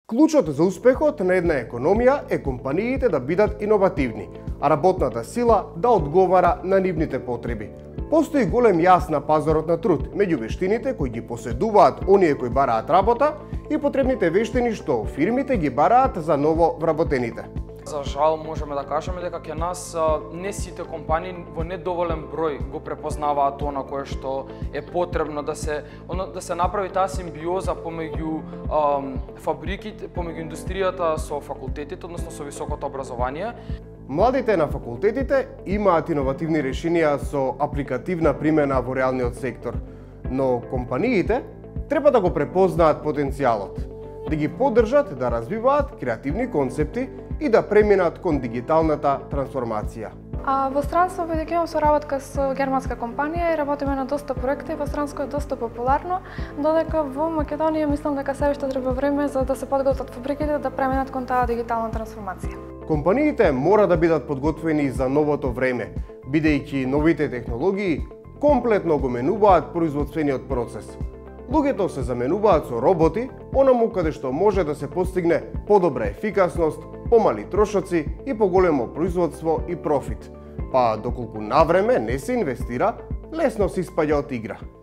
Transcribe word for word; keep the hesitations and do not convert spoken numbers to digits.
Клучот за успехот на една економија е компаниите да бидат иновативни, а работната сила да одговара на нивните потреби. Постои голем јас на пазарот на труд меѓу вештините кои ги поседуваат оние кои бараат работа и потребните вештини што фирмите ги бараат за ново вработените. За жал можеме да кажеме дека ќе нас не сите компании во недоволен број го препознаваат она кое што е потребно да се да се направи таа симбиоза помеѓу um, фабриките, помеѓу индустријата со факултетите, односно со високото образование. Младите на факултетите имаат иновативни решенија со апликативна примена во реалниот сектор, но компаниите треба да го препознаат потенцијалот, да ги поддржат да развиваат креативни концепти и да преминат кон дигиталната трансформација. А во странство, бидејќи имам соработка со германска компанија и работиме на доста проекти, во странство е доста популарно, додека во Македонија мислам дека се уште треба време за да се подготват фабриките да преминат кон таа дигитална трансформација. Компаниите мора да бидат подготвени за новото време, бидејќи новите технологии комплетно го менуваат производствениот процес. Луѓето се заменуваат со роботи, онаму каде што може да се постигне подобра ефикасност, помали трошоци и поголемо производство и профит. Па доколку навреме не се инвестира, лесно се испаѓа од игра.